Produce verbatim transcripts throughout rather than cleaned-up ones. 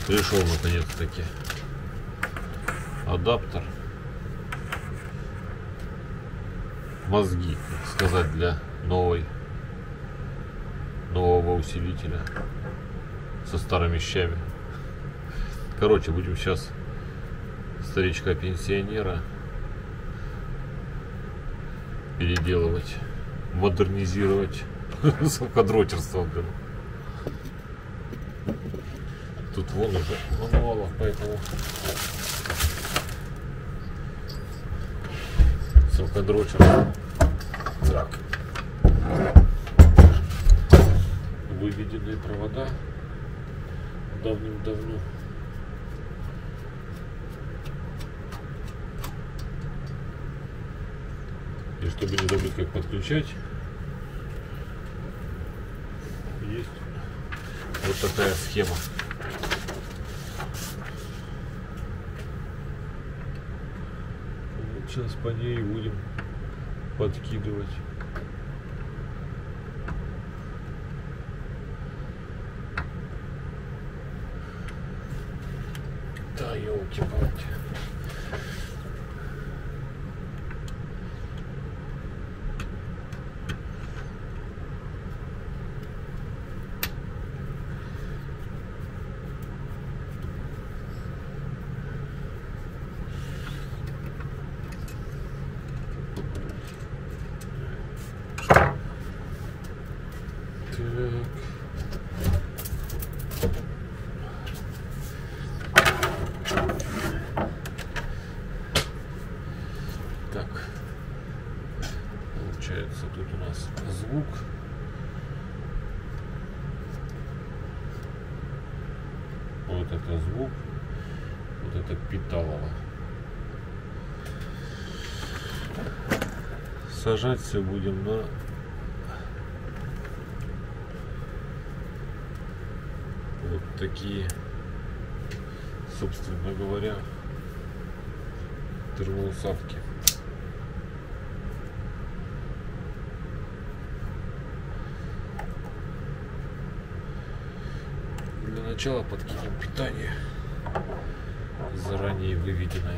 Пришел наконец-таки адаптер. Мозги, так сказать, для новой, нового усилителя со старыми щами. Короче, будем сейчас старичка-пенсионера переделывать, модернизировать совкодрочерство. Тут вон уже мануалов, поэтому совкодрочерство. Так. Выведенные провода давным-давно. И чтобы не забыть, как подключать, есть вот такая схема. Вот сейчас по ней будем подкидывать. Да, елки-палки. Так, получается, тут у нас звук. Вот это звук, вот это питалово. Сажать все будем на вот такие, собственно говоря, термоусадки. Для начала подкинем питание, заранее выведенное.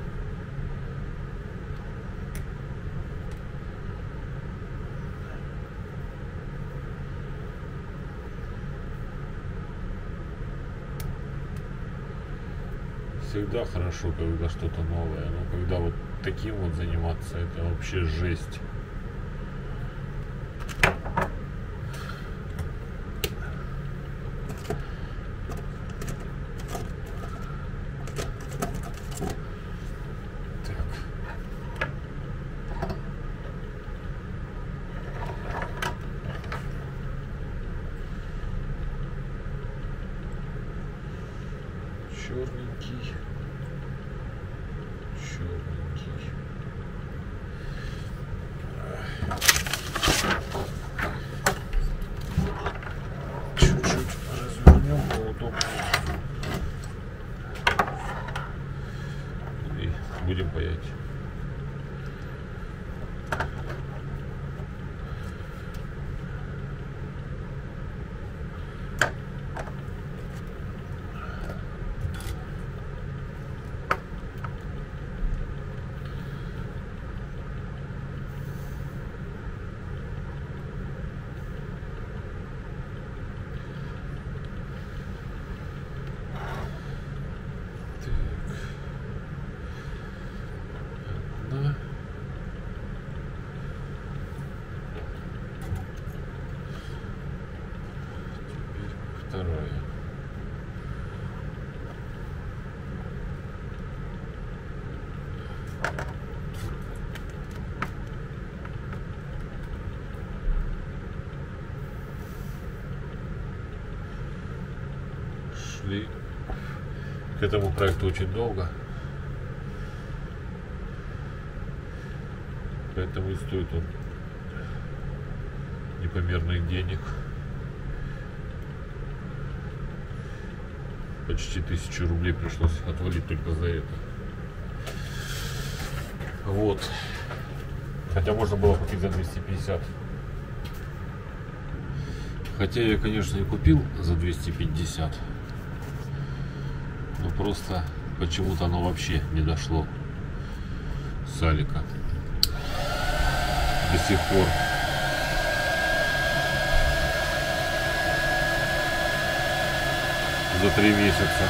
Всегда хорошо, когда что-то новое, но когда вот таким вот заниматься, это вообще жесть. Черненький, черненький. Чуть-чуть развернем поудобнее и будем паять. Второе. Шли к этому проекту очень долго, поэтому и стоит он непомерных денег. Почти тысячу рублей пришлось отвалить только за это. Вот. Хотя можно было купить за двести пятьдесят. Хотя я, конечно, и купил за двести пятьдесят. Но просто почему-то оно вообще не дошло с Алика до сих пор. За три месяца.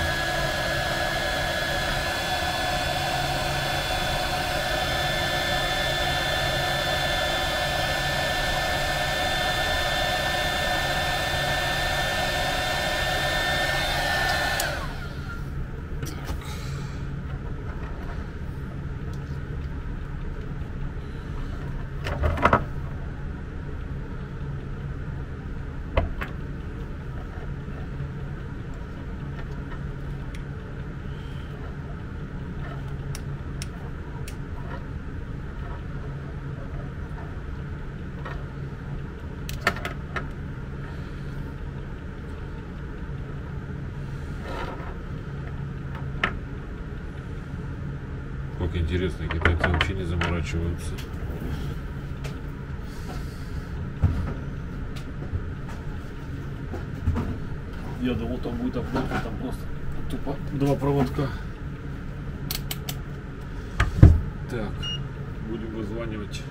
Как интересно, китайцы вообще не заморачиваются. Я думал, там будет оплата, там просто тупо два проводка. Так, будем вызванивать.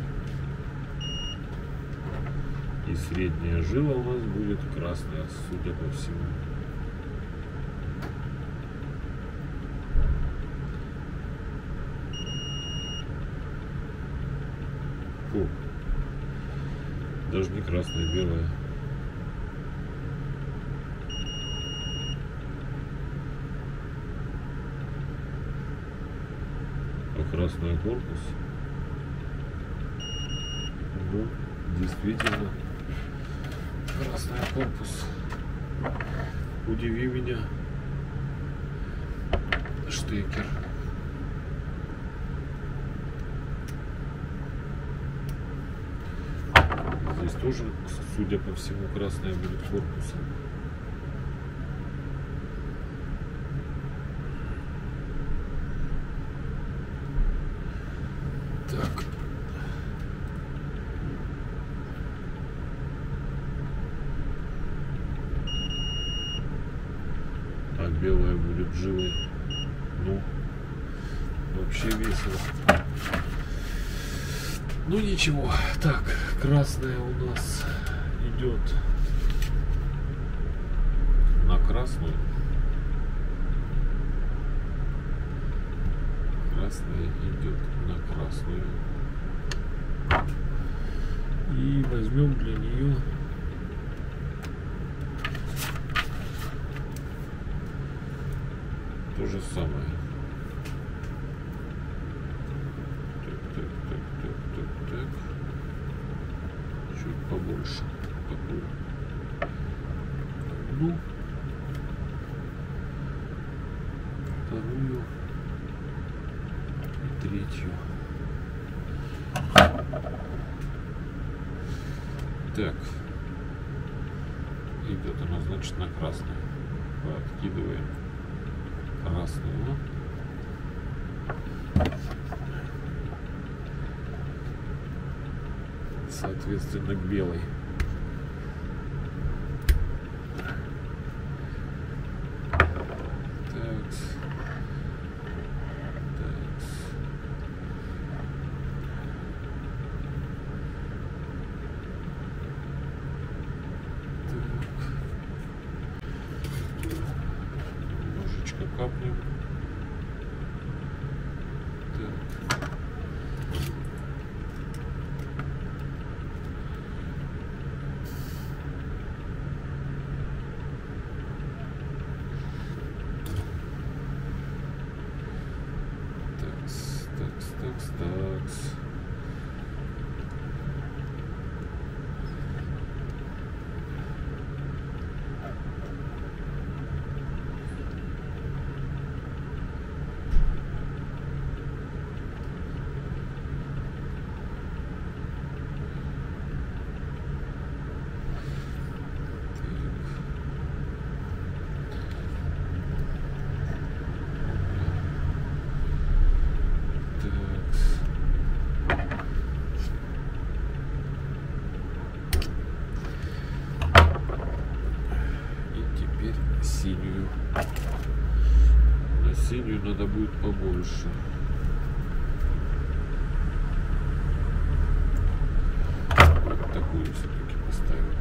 И средняя жила у нас будет красная, судя по всему. Фу. Даже не красная, белая. А красный корпус. Ну, действительно, красный корпус. Удиви меня, штекер. Здесь тоже, судя по всему, красная будет корпусом. Так. А белая будет жилой. Ну, вообще весело. Ну ничего. Так, красная у нас идет на красную. Красная идет на красную. И возьмем для нее то же самое. Так, так, так, так, так, так. Чуть побольше. Такую. Ну, вторую и третью. Так, идет она, значит, на красную. Откидываем красную. Соответственно, к белой. Капнем. Так. Такс, такс, такс, такс. Синюю. Синюю надо будет побольше. Вот такую все-таки поставим.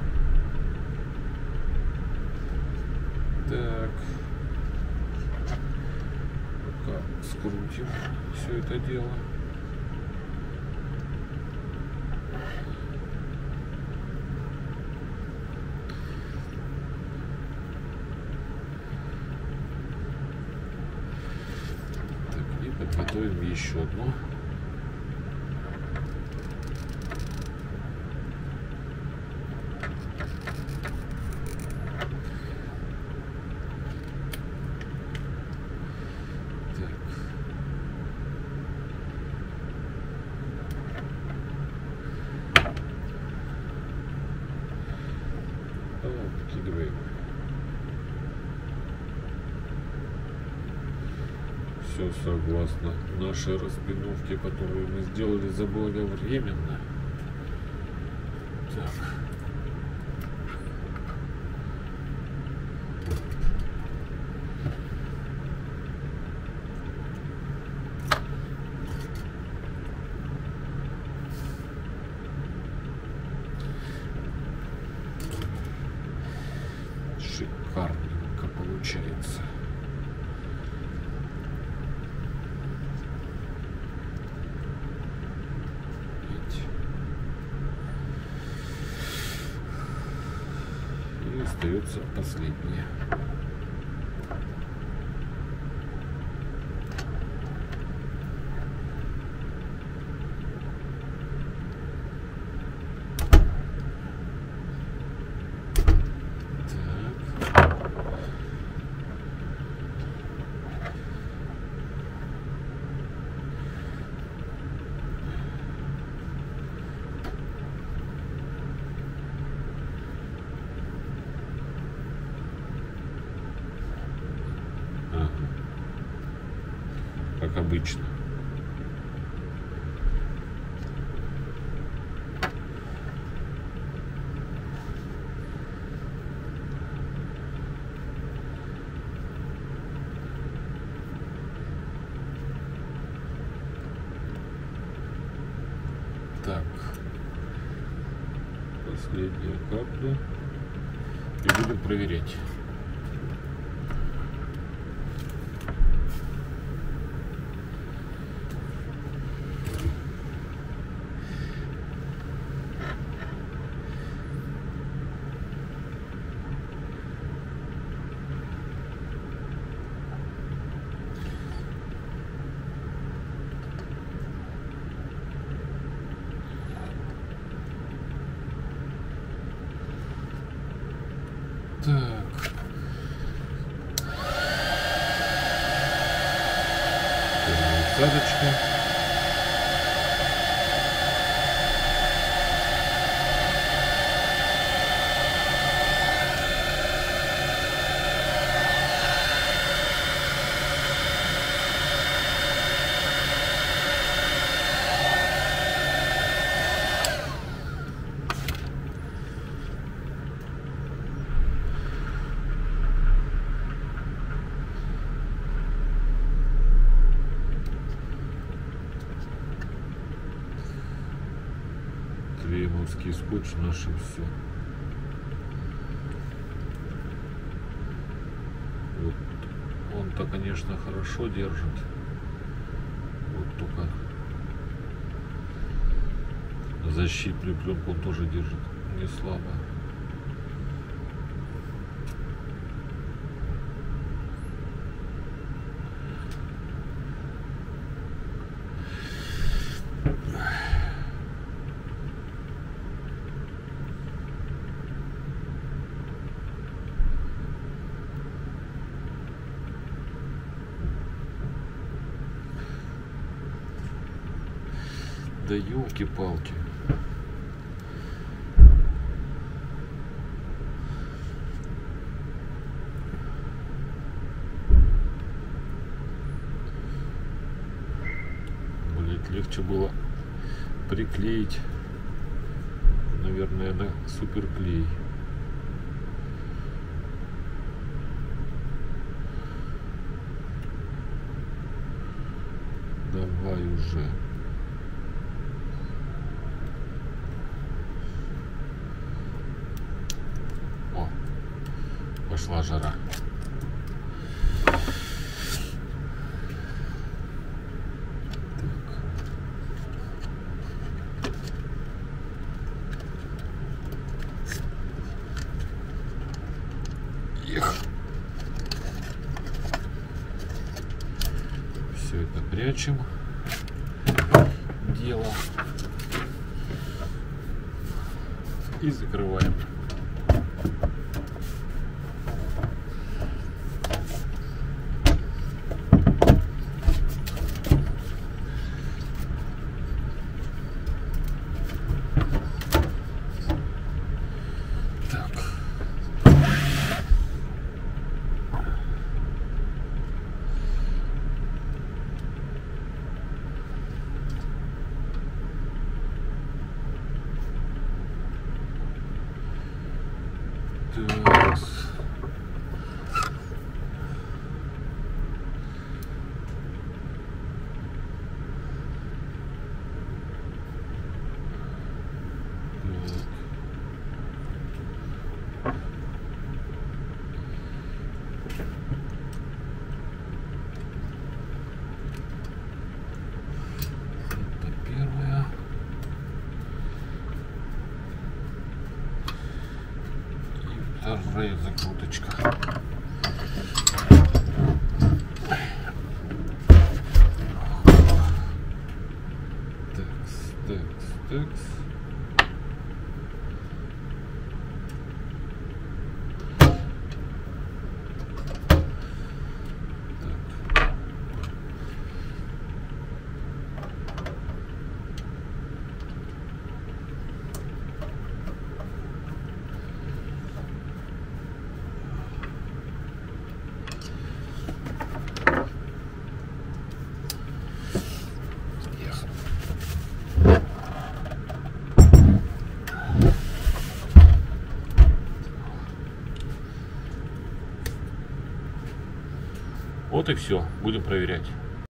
Так. Пока скрутим все это дело. Подготовим еще одну. Так. Вкидываем. Все согласно нашей распиновке, которую мы сделали заблаговременно. Так. Шикарненько получается. Остается последнее. Как обычно. Так, последняя капля, и будем проверять. Так. Насадочка. Клеемовский скотч наше все. Вот он-то, конечно, хорошо держит. Вот только защитную пленку он тоже держит не слабо. Да елки-палки. Блять, легче было приклеить, наверное, на суперклей. Давай уже. О, пошла жара. Все это прячем. Дело. И закрываем. Так. Это первая. Вторая закруточка. Такс, такс, такс. Вот и все. Будем проверять.